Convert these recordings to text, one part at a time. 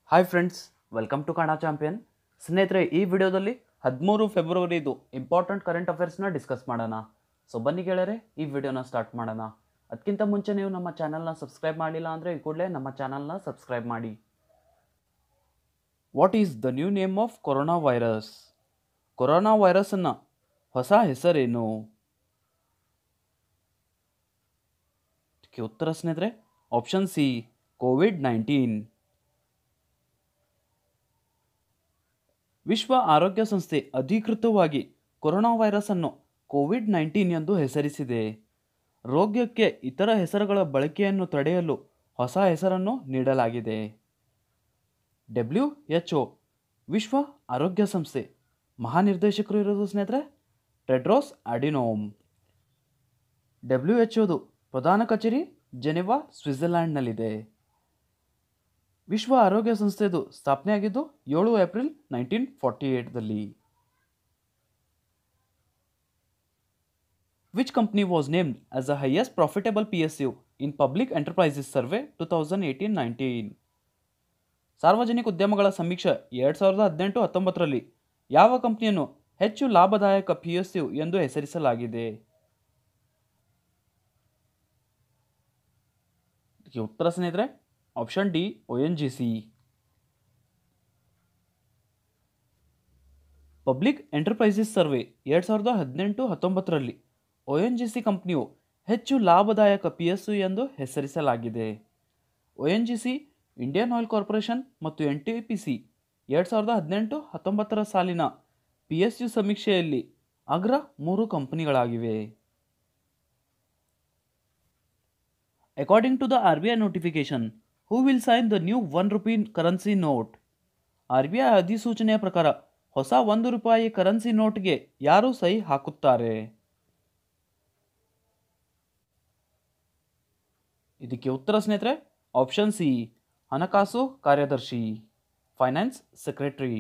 Hi friends, welcome to Kannada champion. ಸ್ನೇಹಿತರೆ, ಈ ವಿಡಿಯೋದಲ್ಲಿ 13 ಫೆಬ್ರವರಿದು ಇಂಪಾರ್ಟೆಂಟ್ ಕರೆಂಟ್ ಅಫೇರ್ಸ್ನ ಡಿಸ್ಕಸ್ ಮಾಡೋಣ. ಸೊ ಬನ್ನಿ ಗೆಳೆಯರೆ, ಈ ವಿಡಿಯೋನ ಸ್ಟಾರ್ಟ್ ಮಾಡೋಣ. ಅದಕ್ಕಿಂತ ಮುಂಚೆ ನೀವು ನಮ್ಮ ಚಾನಲ್ನ ಸಬ್ಸ್ಕ್ರೈಬ್ ಮಾಡಿಲ್ಲ ಅಂದರೆ ಈ ಕೂಡಲೇ ನಮ್ಮ ಚಾನಲ್ನ ಸಬ್ಸ್ಕ್ರೈಬ್ ಮಾಡಿ. What is the new name of corona virus? Corona ವೈರಸ್ನ ಹೊಸ ಹೆಸರೇನು? ಉತ್ತರ ಸ್ನೇಹಿತರೆ, ಆಪ್ಷನ್ ಸಿ, ಕೋವಿಡ್-19. ವಿಶ್ವ ಆರೋಗ್ಯ ಸಂಸ್ಥೆ ಅಧಿಕೃತವಾಗಿ ಕೊರೋನಾ ವೈರಸ್ ಅನ್ನು ಕೋವಿಡ್-19 ಎಂದು ಹೆಸರಿಸಿದೆ. ರೋಗಕ್ಕೆ ಇತರ ಹೆಸರುಗಳ ಬಳಕೆಯನ್ನು ತಡೆಯಲು ಹೊಸ ಹೆಸರನ್ನು ನೀಡಲಾಗಿದೆ. WHO ವಿಶ್ವ ಆರೋಗ್ಯ ಸಂಸ್ಥೆ ಮಹಾನಿರ್ದೇಶಕರು ಇರೋದು ಸ್ನೇಹಿತರೆ ಟೆಡ್ರೋಸ್ ಅಡಿನೋಮ್. WHOದು ಪ್ರಧಾನ ಕಚೇರಿ ಜೆನೆವಾ, ಸ್ವಿಟ್ಜರ್ಲ್ಯಾಂಡ್ನಲ್ಲಿದೆ. ವಿಶ್ವ ಆರೋಗ್ಯ ಸಂಸ್ಥೆದು ಸ್ಥಾಪನೆಯಾಗಿದ್ದು 7 ಏಪ್ರಿಲ್ 1948ದಲ್ಲಿ. Which company was named as the highest profitable PSU in Public Enterprises Survey 2018-19? ಸಾರ್ವಜನಿಕ ಉದ್ಯಮಗಳ ಸಮೀಕ್ಷೆ 2018-19ರಲ್ಲಿ ಯಾವ ಕಂಪನಿಯನ್ನು ಹೆಚ್ಚು ಲಾಭದಾಯಕ PSU ಎಂದು ಹೆಸರಿಸಲಾಗಿದೆ? ಉತ್ತರ ಸ್ನೇಹಿತರೆ, option D, ONGC. Public enterprises survey 2018-19ರಲ್ಲಿ ONGC ಕಂಪನಿಯು ಹೆಚ್ಚು ಲಾಭದಾಯಕ PSU ಎಂದು ಹೆಸರಿಸಲಾಗಿದೆ. ONGC, ಇಂಡಿಯನ್ ಆಯಿಲ್ ಕಾರ್ಪೊರೇಷನ್ ಮತ್ತು NTPC 2018-19 ಸಾಲಿನ PSU ಸಮೀಕ್ಷೆಯಲ್ಲಿ ಅಗ್ರ 3 ಕಂಪನಿಗಳಾಗಿವೆ. According to the RBI notification, who will sign the new 1 rupee currency note? RBI ಅಧಿಸೂಚನೆಯ ಪ್ರಕಾರ ಹೊಸ 1 ರೂಪಾಯಿ ಕರೆನ್ಸಿ ನೋಟ್ಗೆ ಯಾರು ಸಹಿ ಹಾಕುತ್ತಾರೆ? ಇದಕ್ಕೆ ಉತ್ತರ ಸ್ನೇಹಿತರೆ, ಆಪ್ಷನ್ ಸಿ, ಹಣಕಾಸು ಕಾರ್ಯದರ್ಶಿ, ಫೈನಾನ್ಸ್ ಸೆಕ್ರೆಟರಿ.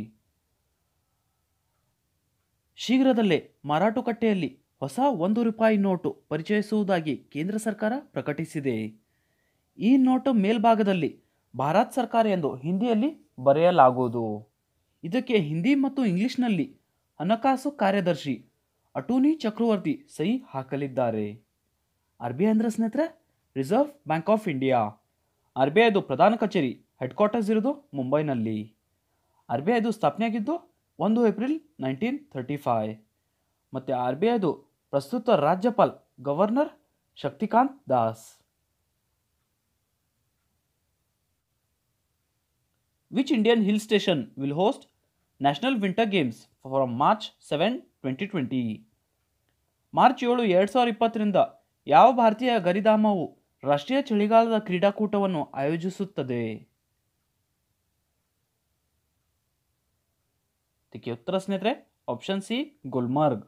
ಶೀಘ್ರದಲ್ಲೇ ಮಾರಾಟುಕಟ್ಟೆಯಲ್ಲಿ ಹೊಸ 1 ರೂಪಾಯಿ ನೋಟು ಪರಿಚಯಿಸುವುದಾಗಿ ಕೇಂದ್ರ ಸರ್ಕಾರ ಪ್ರಕಟಿಸಿದೆ. ಈ ನೋಟು ಮೇಲ್ಭಾಗದಲ್ಲಿ ಭಾರತ್ ಸರ್ಕಾರ ಎಂದು ಹಿಂದಿಯಲ್ಲಿ ಬರೆಯಲಾಗುವುದು. ಇದಕ್ಕೆ ಹಿಂದಿ ಮತ್ತು ಇಂಗ್ಲಿಷ್ನಲ್ಲಿ ಹಣಕಾಸು ಕಾರ್ಯದರ್ಶಿ ಅಟೋನಿ ಚಕ್ರವರ್ತಿ ಸಹಿ ಹಾಕಲಿದ್ದಾರೆ. RBI ಅಂದ್ರೆ ಸ್ನೇಹಿತರೆ ರಿಸರ್ವ್ ಬ್ಯಾಂಕ್ ಆಫ್ ಇಂಡಿಯಾ. RBIದು ಪ್ರಧಾನ ಕಚೇರಿ ಹೆಡ್ ಕ್ವಾರ್ಟರ್ಸ್ ಇರೋದು ಮುಂಬೈನಲ್ಲಿ. RBIದು ಸ್ಥಾಪನೆಯಾಗಿದ್ದು 1 ಏಪ್ರಿಲ್ 1935. ಮತ್ತು RBIದು ಪ್ರಸ್ತುತ ರಾಜ್ಯಪಾಲ್ governor Shaktikanta Das. Which Indian hill station will host National Winter Games from March 7, 2020? March 7, 2020ರಿಂದ ಯಾವ ಭಾರತೀಯ ಗರಿಧಾಮವು ರಾಷ್ಟ್ರೀಯ ಚಳಿಗಾಲದ ಕ್ರೀಡಾಕೂಟವನ್ನು ಆಯೋಜಿಸುತ್ತದೆ? ಇದಕ್ಕೆ ಉತ್ತರ ಸ್ನೇಹಿತರೆ, ಆಪ್ಷನ್ ಸಿ, ಗುಲ್ಮರ್ಗ್.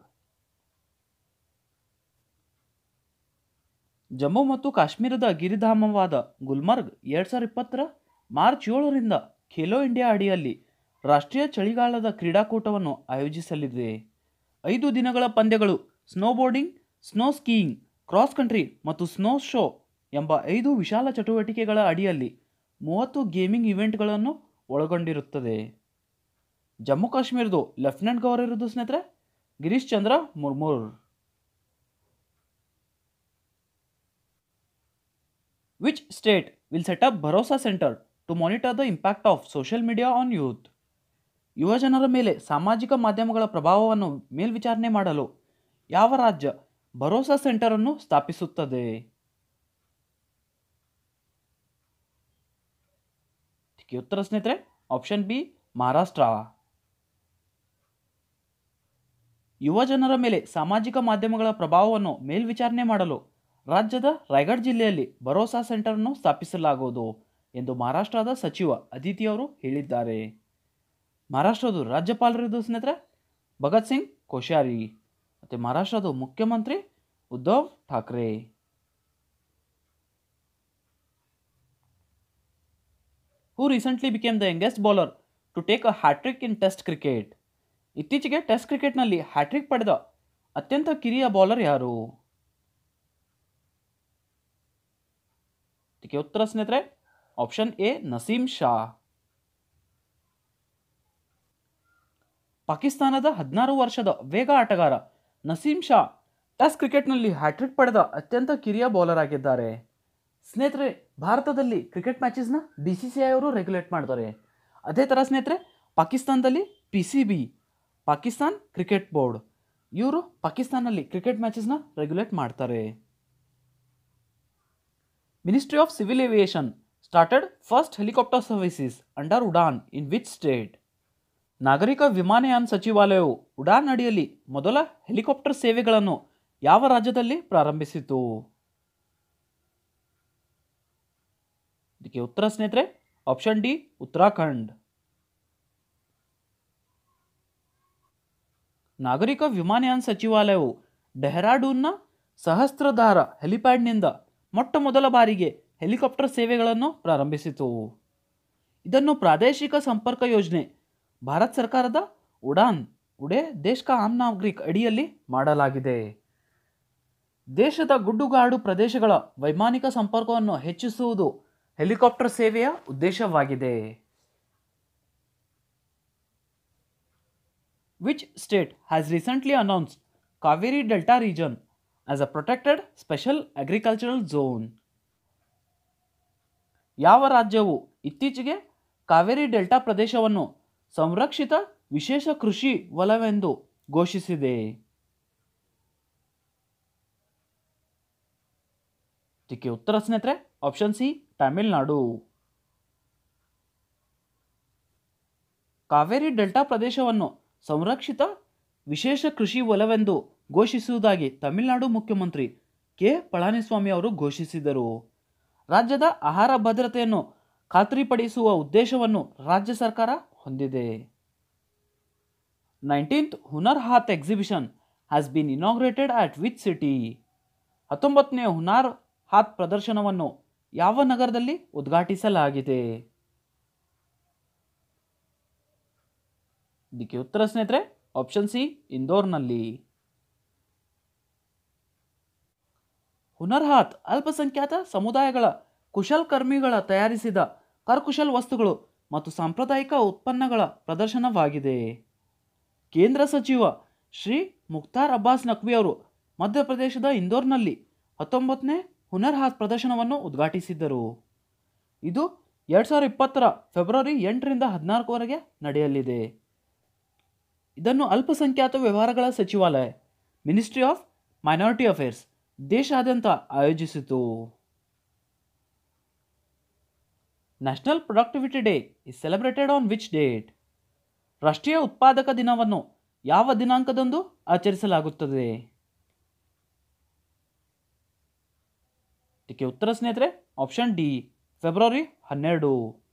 ಜಮ್ಮು ಮತ್ತು ಕಾಶ್ಮೀರದ ಗಿರಿಧಾಮವಾದ ಗುಲ್ಮರ್ಗ್ 2020ರ ಮಾರ್ಚ್ 7ರಿಂದ ಖೇಲೋ ಇಂಡಿಯಾ ಅಡಿಯಲ್ಲಿ ರಾಷ್ಟ್ರೀಯ ಚಳಿಗಾಲದ ಕ್ರೀಡಾಕೂಟವನ್ನು ಆಯೋಜಿಸಲಿದೆ. 5 ದಿನಗಳ ಪಂದ್ಯಗಳು snowboarding, snow skiing, cross country ಮತ್ತು ಸ್ನೋ ಶೋ ಎಂಬ 5 ವಿಶಾಲ ಚಟುವಟಿಕೆಗಳ ಅಡಿಯಲ್ಲಿ 30 ಗೇಮಿಂಗ್ ಇವೆಂಟ್ಗಳನ್ನು ಒಳಗೊಂಡಿರುತ್ತದೆ. ಜಮ್ಮು ಕಾಶ್ಮೀರದು ಲೆಫ್ಟಿನೆಂಟ್ ಗವರ್ನರ್ ಇರೋದು ಸ್ನೇಹಿತರೆ Girish Chandra ಮುರ್ಮುರ್. Which state will set up Bharosa Center to monitor the impact of social media on youth? ಯುವಜನರ ಮೇಲೆ ಸಾಮಾಜಿಕ ಮಾಧ್ಯಮಗಳ ಪ್ರಭಾವವನ್ನು ಮೇಲ್ವಿಚಾರಣೆ ಮಾಡಲು ಯಾವ ರಾಜ್ಯ ಭರೋಸಾ ಸೆಂಟರ್ ಅನ್ನು ಸ್ಥಾಪಿಸುತ್ತದೆ? ಉತ್ತರ ಸ್ನೇಹಿತರೆ, ಆಪ್ಷನ್ ಬಿ, ಮಹಾರಾಷ್ಟ್ರ. ಯುವಜನರ ಮೇಲೆ ಸಾಮಾಜಿಕ ಮಾಧ್ಯಮಗಳ ಪ್ರಭಾವವನ್ನು ಮೇಲ್ವಿಚಾರಣೆ ಮಾಡಲು ರಾಜ್ಯದ ರಾಯಗಢ ಜಿಲ್ಲೆಯಲ್ಲಿ ಭರೋಸಾ ಸೆಂಟರ್ ಅನ್ನು ಸ್ಥಾಪಿಸಲಾಗುವುದು ಎಂದು ಮಹಾರಾಷ್ಟ್ರದ ಸಚಿವ ಅದಿತಿ ಅವರು ಹೇಳಿದ್ದಾರೆ. ಮಹಾರಾಷ್ಟ್ರದ ರಾಜ್ಯಪಾಲರಿದ್ದು ಸ್ನೇಹಿತರೆ ಭಗತ್ ಸಿಂಗ್ ಕೋಶ್ಯಾರಿ ಮತ್ತು ಮಹಾರಾಷ್ಟ್ರದ ಮುಖ್ಯಮಂತ್ರಿ Uddhav Thackeray. Who recently became the youngest bowler to take a hat-trick in Test cricket? ಇತ್ತೀಚೆಗೆ ಟೆಸ್ಟ್ ಕ್ರಿಕೆಟ್ನಲ್ಲಿ ಹ್ಯಾಟ್ರಿಕ್ ಪಡೆದ ಅತ್ಯಂತ ಕಿರಿಯ ಬೌಲರ್ ಯಾರು? ಇದಕ್ಕೆ ಉತ್ತರ ಸ್ನೇಹಿತರೆ ಆಪ್ಷನ್ ಎ, ನಸೀಮ್ ಶಾ. ಪಾಕಿಸ್ತಾನದ 16 ವರ್ಷದ ವೇಗ ಆಟಗಾರ ನಸೀಮ್ ಶಾ ಟೆಸ್ಟ್ ಕ್ರಿಕೆಟ್ನಲ್ಲಿ ಹ್ಯಾಟ್ರಿಕ್ ಪಡೆದ ಅತ್ಯಂತ ಕಿರಿಯ ಬೌಲರ್ ಆಗಿದ್ದಾರೆ. ಸ್ನೇಹಿತರೆ, ಭಾರತದಲ್ಲಿ ಕ್ರಿಕೆಟ್ ಮ್ಯಾಚಸ್ನ BCCI ಅವರು ರೆಗ್ಯುಲೇಟ್ ಮಾಡ್ತಾರೆ. ಅದೇ ಥರ ಸ್ನೇಹಿತರೆ, ಪಾಕಿಸ್ತಾನದಲ್ಲಿ PCB, ಪಾಕಿಸ್ತಾನ್ ಕ್ರಿಕೆಟ್ ಬೋರ್ಡ್, ಇವರು ಪಾಕಿಸ್ತಾನಲ್ಲಿ ಕ್ರಿಕೆಟ್ ಮ್ಯಾಚಸ್ನ ರೆಗ್ಯುಲೇಟ್ ಮಾಡ್ತಾರೆ. Ministry of civil aviation started first helicopter services under Udan in which state? ನಾಗರಿಕ ವಿಮಾನಯಾನ ಸಚಿವಾಲಯವು ಉಡಾನ್ ಅಡಿಯಲ್ಲಿ ಮೊದಲ ಹೆಲಿಕಾಪ್ಟರ್ ಸೇವೆಗಳನ್ನು ಯಾವ ರಾಜ್ಯದಲ್ಲಿ ಪ್ರಾರಂಭಿಸಿತು? ಇದಕ್ಕೆ ಉತ್ತರ ಸ್ನೇಹಿತರೆ ಆಪ್ಷನ್ ಡಿ, ಉತ್ತರಾಖಂಡ್. ನಾಗರಿಕ ವಿಮಾನಯಾನ ಸಚಿವಾಲಯವು ಡೆಹ್ರಾಡೂನ್ನ ಸಹಸ್ರಧಾರ ಹೆಲಿಪ್ಯಾಡ್ನಿಂದ ಮೊಟ್ಟ ಮೊದಲ ಬಾರಿಗೆ ಹೆಲಿಕಾಪ್ಟರ್ ಸೇವೆಗಳನ್ನು ಪ್ರಾರಂಭಿಸಿತು. ಇದನ್ನು ಪ್ರಾದೇಶಿಕ ಸಂಪರ್ಕ ಯೋಜನೆ ಭಾರತ ಸರ್ಕಾರದ ಉಡೇ ದೇಶ್ ಕಾ ಆಮ್ ನಾಗರಿಕ್ ಅಡಿಯಲ್ಲಿ ಮಾಡಲಾಗಿದೆ. ದೇಶದ ಗುಡ್ಡುಗಾಡು ಪ್ರದೇಶಗಳ ವೈಮಾನಿಕ ಸಂಪರ್ಕವನ್ನು ಹೆಚ್ಚಿಸುವುದು ಹೆಲಿಕಾಪ್ಟರ್ ಸೇವೆಯ ಉದ್ದೇಶವಾಗಿದೆ. Which state has recently announced Kaveri Delta region as a protected special agricultural zone? ಯಾವ ರಾಜ್ಯವು ಇತ್ತೀಚೆಗೆ ಕಾವೇರಿ ಡೆಲ್ಟಾ ಪ್ರದೇಶವನ್ನು ಸಂರಕ್ಷಿತ ವಿಶೇಷ ಕೃಷಿ ವಲಯವೆಂದು ಘೋಷಿಸಿದೆ? ಇದಕ್ಕೆ ಉತ್ತರ ಸ್ನೇಹಿತರೆ option C, Tamil Nadu. Kaveri delta ಪ್ರದೇಶವನ್ನು ಸಂರಕ್ಷಿತ ವಿಶೇಷ ಕೃಷಿ ವಲಯವೆಂದು ಘೋಷಿಸುವುದಾಗಿ ತಮಿಳುನಾಡು ಮುಖ್ಯಮಂತ್ರಿ ಕೆ ಪಳನಿಸ್ವಾಮಿ ಅವರು ಘೋಷಿಸಿದರು. ರಾಜ್ಯದ ಆಹಾರ ಭದ್ರತೆಯನ್ನು ಖಾತ್ರಿಪಡಿಸುವ ಉದ್ದೇಶವನ್ನು ರಾಜ್ಯ ಸರ್ಕಾರ ಹೊಂದಿದೆ. 19th Hunar Haat exhibition has been inaugurated at which city? 19ನೇ ಹುನಾರ್ ಹಾತ್ ಪ್ರದರ್ಶನವನ್ನು ಯಾವ ನಗರದಲ್ಲಿ ಉದ್ಘಾಟಿಸಲಾಗಿದೆ? ಇದಕ್ಕೆ ಉತ್ತರ ಸ್ನೇಹಿತರೆ ಆಪ್ಷನ್ ಸಿ, ಇಂದೋರ್ನಲ್ಲಿ. ಹುನರ್ ಹಾತ್ ಅಲ್ಪಸಂಖ್ಯಾತ ಸಮುದಾಯಗಳ ಕುಶಲಕರ್ಮಿಗಳ ತಯಾರಿಸಿದ ಕರಕುಶಲ ವಸ್ತುಗಳು ಮತ್ತು ಸಾಂಪ್ರದಾಯಿಕ ಉತ್ಪನ್ನಗಳ ಪ್ರದರ್ಶನವಾಗಿದೆ. ಕೇಂದ್ರ ಸಚಿವ ಶ್ರೀ ಮುಖ್ತಾರ್ ಅಬ್ಬಾಸ್ ನಖ್ವಿ ಅವರು ಮಧ್ಯಪ್ರದೇಶದ ಇಂದೋರ್ನಲ್ಲಿ 19ನೇ ಹುನರ್ ಹಾತ್ ಪ್ರದರ್ಶನವನ್ನು ಉದ್ಘಾಟಿಸಿದ್ದರು. ಇದು 2020 ಫೆಬ್ರವರಿ 8ರಿಂದ 14ವರೆಗೆ ನಡೆಯಲಿದೆ. ಇದನ್ನು ಅಲ್ಪಸಂಖ್ಯಾತ ವ್ಯವಹಾರಗಳ ಸಚಿವಾಲಯ, ಮಿನಿಸ್ಟ್ರಿ ಆಫ್ ಮೈನಾರಿಟಿ ಅಫೇರ್ಸ್, ದೇಶಾದ್ಯಂತ ಆಯೋಜಿಸಿತು. National productivity day is celebrated on which date? ರಾಷ್ಟ್ರೀಯ ಉತ್ಪಾದಕ ದಿನವನ್ನು ಯಾವ ದಿನಾಂಕದಂದು ಆಚರಿಸಲಾಗುತ್ತದೆ? ಇದಕ್ಕೆ ಉತ್ತರ ಸ್ನೇಹಿತರೆ ಆಪ್ಷನ್ ಡಿ, ಫೆಬ್ರವರಿ 12.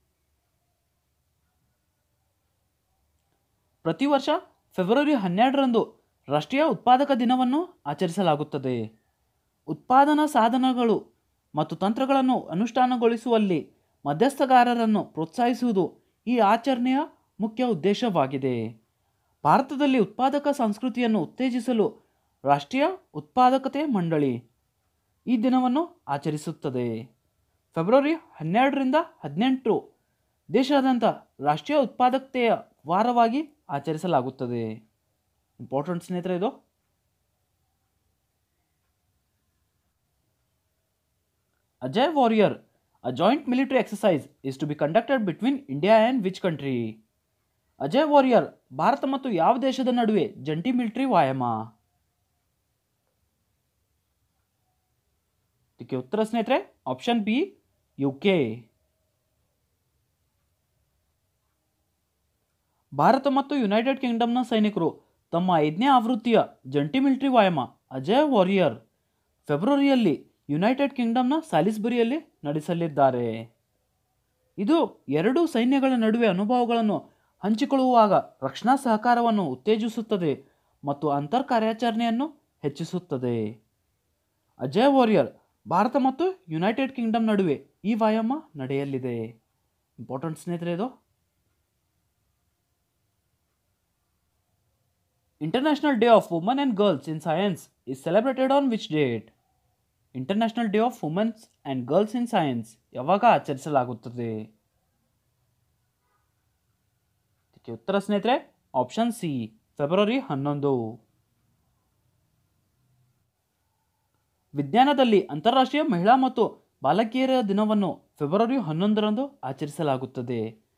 ಪ್ರತಿ ವರ್ಷ ಫೆಬ್ರವರಿ 12ರಂದು ರಾಷ್ಟ್ರೀಯ ಉತ್ಪಾದಕ ದಿನವನ್ನು ಆಚರಿಸಲಾಗುತ್ತದೆ. ಉತ್ಪಾದನಾ ಸಾಧನಗಳು ಮತ್ತು ತಂತ್ರಗಳನ್ನು ಅನುಷ್ಠಾನಗೊಳಿಸುವಲ್ಲಿ ಮಧ್ಯಸ್ಥಗಾರರನ್ನು ಪ್ರೋತ್ಸಾಹಿಸುವುದು ಈ ಆಚರಣೆಯ ಮುಖ್ಯ ಉದ್ದೇಶವಾಗಿದೆ. ಭಾರತದಲ್ಲಿ ಉತ್ಪಾದಕ ಸಂಸ್ಕೃತಿಯನ್ನು ಉತ್ತೇಜಿಸಲು ರಾಷ್ಟ್ರೀಯ ಉತ್ಪಾದಕತೆ ಮಂಡಳಿ ಈ ದಿನವನ್ನು ಆಚರಿಸುತ್ತದೆ. ಫೆಬ್ರವರಿ 12ರಿಂದ 18 ದೇಶಾದ್ಯಂತ ರಾಷ್ಟ್ರೀಯ ಉತ್ಪಾದಕತೆಯ ವಾರವಾಗಿ ಆಚರಿಸಲಾಗುತ್ತದೆ. ಇಂಪಾರ್ಟೆಂಟ್ ಸ್ನೇಹಿತರೆ ಇದು. Ajay warrior, a joint military exercise is to be conducted between India and which country? Ajay warrior ಭಾರತ ಮತ್ತು ಯಾವ ದೇಶದ ನಡುವೆ ಜಂಟಿ ಮಿಲಿಟರಿ ವ್ಯಾಯಾಮ? ಇದಕ್ಕೆ ಉತ್ತರ ಸ್ನೇಹಿತರೆ ಆಪ್ಷನ್ ಬಿ, UK. ಭಾರತ ಮತ್ತು ಯುನೈಟೆಡ್ ಕಿಂಗ್ಡಮ್ನ ಸೈನಿಕರು ತಮ್ಮ 5ನೇ ಆವೃತ್ತಿಯ ಜಂಟಿ ಮಿಲಿಟರಿ ವ್ಯಾಯಾಮ ಅಜಯ್ ವಾರಿಯರ್ ಫೆಬ್ರವರಿಯಲ್ಲಿ ಯುನೈಟೆಡ್ ಕಿಂಗ್ಡಮ್ನ ಸ್ಯಾಲಿಸ್ಬರಿಯಲ್ಲಿ ನಡೆಸಲಿದ್ದಾರೆ. ಇದು ಎರಡೂ ಸೈನ್ಯಗಳ ನಡುವೆ ಅನುಭವಗಳನ್ನು ಹಂಚಿಕೊಳ್ಳುವಾಗ ರಕ್ಷಣಾ ಸಹಕಾರವನ್ನು ಉತ್ತೇಜಿಸುತ್ತದೆ ಮತ್ತು ಅಂತರ್ ಕಾರ್ಯಾಚರಣೆಯನ್ನು ಹೆಚ್ಚಿಸುತ್ತದೆ. ಅಜಯ್ ವಾರಿಯರ್ ಭಾರತ ಮತ್ತು ಯುನೈಟೆಡ್ ಕಿಂಗ್ಡಮ್ ನಡುವೆ ಈ ವ್ಯಾಯಾಮ ನಡೆಯಲಿದೆ. ಇಂಪಾರ್ಟೆಂಟ್ ಸ್ನೇಹಿತರೆ ಇದು. International day of women and girls in science is celebrated on which date? International day of womens and girls in science ಯಾವಾಗ ಆಚರಿಸಲಾಗುತ್ತದೆ? ಇದಕ್ಕೆ ಉತ್ತರ ಸ್ನೇಹಿತರೆ ಆಪ್ಷನ್ ಸಿ ಫೆಬ್ರವರಿ 11. ವಿಜ್ಞಾನದಲ್ಲಿ ಅಂತಾರಾಷ್ಟ್ರೀಯ ಮಹಿಳಾ ಮತ್ತು ಬಾಲಕಿಯರ ದಿನವನ್ನು ಫೆಬ್ರವರಿ 11ರಂದು ಆಚರಿಸಲಾಗುತ್ತದೆ.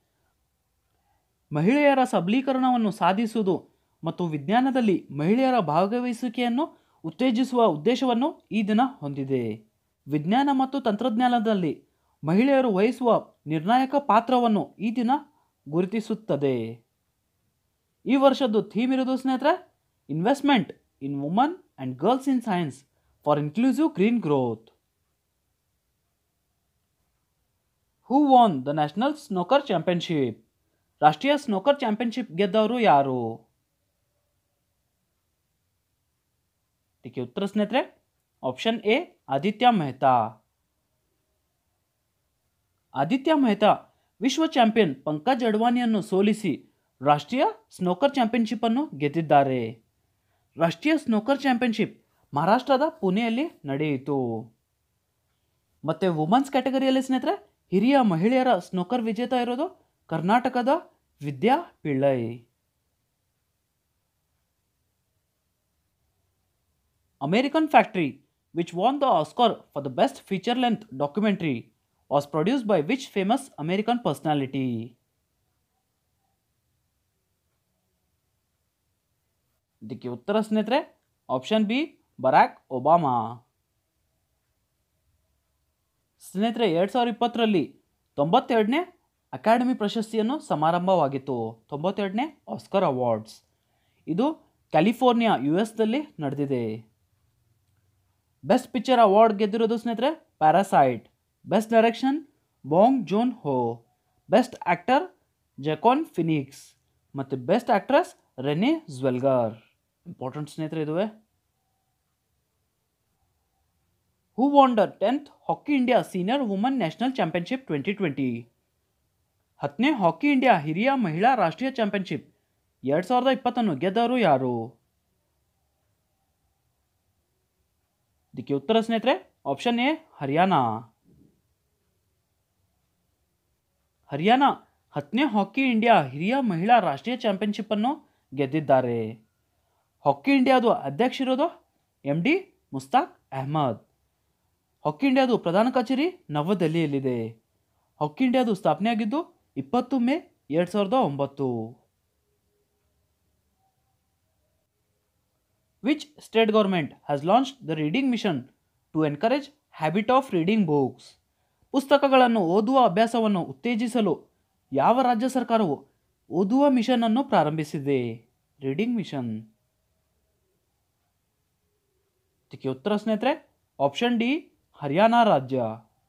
ಮಹಿಳೆಯರ ಸಬಲೀಕರಣವನ್ನು ಸಾಧಿಸುವುದು ಮತ್ತು ವಿಜ್ಞಾನದಲ್ಲಿ ಮಹಿಳೆಯರ ಭಾಗವಹಿಸುವಿಕೆಯನ್ನು ಉತ್ತೇಜಿಸುವ ಉದ್ದೇಶವನ್ನು ಈ ದಿನ ಹೊಂದಿದೆ. ವಿಜ್ಞಾನ ಮತ್ತು ತಂತ್ರಜ್ಞಾನದಲ್ಲಿ ಮಹಿಳೆಯರು ವಹಿಸುವ ನಿರ್ಣಾಯಕ ಪಾತ್ರವನ್ನು ಈ ದಿನ ಗುರುತಿಸುತ್ತದೆ. ಈ ವರ್ಷದ್ದು ಥೀಮ್ ಇರೋದು ಸ್ನೇಹಿತರೆ, investment in woman and girls in science for inclusive green growth. Who won the national snooker championship? ರಾಷ್ಟ್ರೀಯ ಸ್ನೋಕರ್ ಚಾಂಪಿಯನ್ಶಿಪ್ ಗೆದ್ದವರು ಯಾರು? ಇದಕ್ಕೆ ಉತ್ತರ ಸ್ನೇಹಿತರೆ ಆಪ್ಷನ್ ಎ ಆದಿತ್ಯ ಮೆಹ್ತಾ. ಆದಿತ್ಯ ಮೆಹ್ತಾ ವಿಶ್ವ ಚಾಂಪಿಯನ್ ಪಂಕಜ್ ಅಡ್ವಾಣಿಯನ್ನು ಸೋಲಿಸಿ ರಾಷ್ಟ್ರೀಯ ಸ್ನೋಕರ್ ಚಾಂಪಿಯನ್ಶಿಪ್ ಅನ್ನು ಗೆದ್ದಿದ್ದಾರೆ. ರಾಷ್ಟ್ರೀಯ ಸ್ನೋಕರ್ ಚಾಂಪಿಯನ್ಶಿಪ್ ಮಹಾರಾಷ್ಟ್ರದ ಪುಣೆಯಲ್ಲಿ ನಡೆಯಿತು. ಮತ್ತು ವುಮನ್ಸ್ ಕ್ಯಾಟಗರಿಯಲ್ಲಿ ಸ್ನೇಹಿತರೆ ಹಿರಿಯ ಮಹಿಳೆಯರ ಸ್ನೋಕರ್ ವಿಜೇತ ಇರೋದು ಕರ್ನಾಟಕದ ವಿದ್ಯಾ Pillai. American Factory, which won the Oscar for the best feature-length documentary, was produced by which famous American personality? ಇದಕ್ಕೆ ಉತ್ತರ ಸ್ನೇಹಿತರೆ ಆಪ್ಷನ್ ಬಿ ಬರಾಕ್ ಒಬಾಮಾ. ಸ್ನೇಹಿತರೆ 2020ರಲ್ಲಿ 92ನೇ ಅಕಾಡೆಮಿ ಪ್ರಶಸ್ತಿಯನ್ನು ಸಮಾರಂಭವಾಗಿತ್ತು. 92ನೇ ಆಸ್ಕರ್ ಅವಾರ್ಡ್ಸ್. ಇದು ಕ್ಯಾಲಿಫೋರ್ನಿಯಾ US ನಡೆದಿದೆ. ಬೆಸ್ಟ್ ಪಿಕ್ಚರ್ ಅವಾರ್ಡ್ ಗೆದ್ದಿರೋದು ಸ್ನೇಹಿತರೆ parasite. Best direction Bong Joon Ho. Best actor Joaquin Phoenix ಮತ್ತು best actress Renee Zellweger. Important ಸ್ನೇಹಿತರೆ ಇದುವೆ. Who won the 10th hockey India senior woman national championship 2020? 10ನೇ hockey India ಹಿರಿಯ ಮಹಿಳಾ ರಾಷ್ಟ್ರೀಯ ಚಾಂಪಿಯನ್ಶಿಪ್ 2020 ಗೆದ್ದವರು ಯಾರು? ಇದಕ್ಕೆ ಉತ್ತರ ಸ್ನೇಹಿತರೆ ಆಪ್ಷನ್ ಎ ಹರಿಯಾಣ. ಹರಿಯಾಣ 10ನೇ ಹಾಕಿ ಇಂಡಿಯಾ ಹಿರಿಯ ಮಹಿಳಾ ರಾಷ್ಟ್ರೀಯ ಚಾಂಪಿಯನ್ಶಿಪ್ ಅನ್ನು ಗೆದ್ದಿದ್ದಾರೆ. ಹಾಕಿ ಇಂಡಿಯಾದು ಅಧ್ಯಕ್ಷರಿರೋದು MD ಮುಸ್ತಾಕ್ ಅಹ್ಮದ್. ಹಾಕಿ ಇಂಡಿಯಾದು ಪ್ರಧಾನ ಕಚೇರಿ ನವದೆಹಲಿಯಲ್ಲಿದೆ. ಹಾಕಿ ಇಂಡಿಯಾದು ಸ್ಥಾಪನೆಯಾಗಿದ್ದು 20 May 2009. Which state government has launched the reading mission to encourage habit of reading books? ಪುಸ್ತಕಗಳನ್ನು ಓದುವ ಅಭ್ಯಾಸವನ್ನು ಉತ್ತೇಜಿಸಲು ಯಾವ ರಾಜ್ಯ ಸರ್ಕಾರವು ಓದುವ ಮಿಷನ್ ಅನ್ನು ಪ್ರಾರಂಭಿಸಿದೆ? Reading mission. ಇದಕ್ಕೆ ಉತ್ತರ ಸ್ನೇಹಿತರೆ ಆಪ್ಷನ್ ಡಿ ಹರಿಯಾಣ ರಾಜ್ಯ.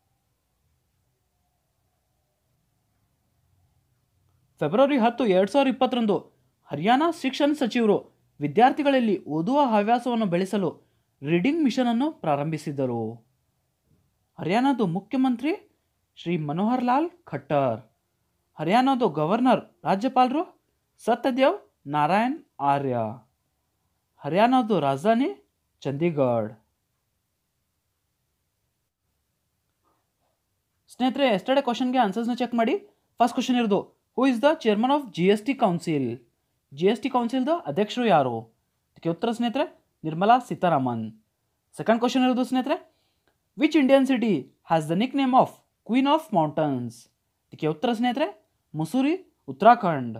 ಫೆಬ್ರವರಿ 10, 2020ರಂದು ಹರಿಯಾಣ ಶಿಕ್ಷಣ ಸಚಿವರು ವಿದ್ಯಾರ್ಥಿಗಳಲ್ಲಿ ಓದುವ ಹವ್ಯಾಸವನ್ನು ಬೆಳೆಸಲು ರೀಡಿಂಗ್ ಮಿಷನ್ ಅನ್ನು ಪ್ರಾರಂಭಿಸಿದರು. ಹರಿಯಾಣದ ಮುಖ್ಯಮಂತ್ರಿ ಶ್ರೀ ಮನೋಹರ್ ಲಾಲ್ ಖಟ್ಟರ್. ಹರಿಯಾಣದ ಗವರ್ನರ್ ರಾಜ್ಯಪಾಲರು ಸತ್ಯದೇವ್ ನಾರಾಯಣ್ ಆರ್ಯ. ಹರಿಯಾಣದ ರಾಜಧಾನಿ ಚಂಡೀಗಢ. ಸ್ನೇಹಿತರೆ ಎಸ್ಟರ್ಡೇ ಕ್ವಶನ್ಗೆ ಆನ್ಸರ್ಸ್ನ ಚೆಕ್ ಮಾಡಿ. ಫಸ್ಟ್ ಕ್ವಶನ್ ಇರೋದು who is the chairman of GST council? GST ಕೌನ್ಸಿಲ್ದ ಅಧ್ಯಕ್ಷರು ಯಾರು? ಇದಕ್ಕೆ ಉತ್ತರ ಸ್ನೇಹಿತರೆ ನಿರ್ಮಲಾ ಸೀತಾರಾಮನ್. ಸೆಕೆಂಡ್ ಕ್ವಶನ್ ಇರೋದು ಸ್ನೇಹಿತರೆ which Indian city has the nick name of queen of mountains? ಇದಕ್ಕೆ ಉತ್ತರ ಸ್ನೇಹಿತರೆ Mussoorie, Uttarakhand.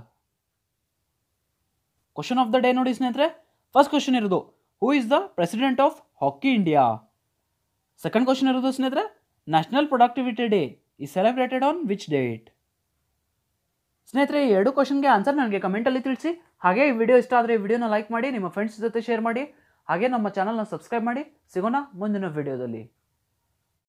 Question of the day ನೋಡಿ ಸ್ನೇಹಿತರೆ. ಫಸ್ಟ್ ಕ್ವಶನ್ ಇರೋದು who is the president of hockey India? Second question ಇರೋದು ಸ್ನೇಹಿತರೆ national productivity day is celebrated on which date? ಸ್ನೇಹಿತರೆ ಈ ಎರಡು ಕ್ವಶನ್ಗೆ ಆನ್ಸರ್ ನನಗೆ ಕಮೆಂಟಲ್ಲಿ ತಿಳಿಸಿ. ಹಾಗೆ ಈ ವಿಡಿಯೋ ಇಷ್ಟ ಆದರೆ ವಿಡಿಯೋನ ಲೈಕ್ ಮಾಡಿ, ನಿಮ್ಮ ಫ್ರೆಂಡ್ಸ್ ಜೊತೆ ಶೇರ್ ಮಾಡಿ, ಹಾಗೆ ನಮ್ಮ ಚಾನಲ್ನ ಸಬ್ಸ್ಕ್ರೈಬ್ ಮಾಡಿ. ಸಿಗೋಣ ಮುಂದಿನ ವಿಡಿಯೋದಲ್ಲಿ.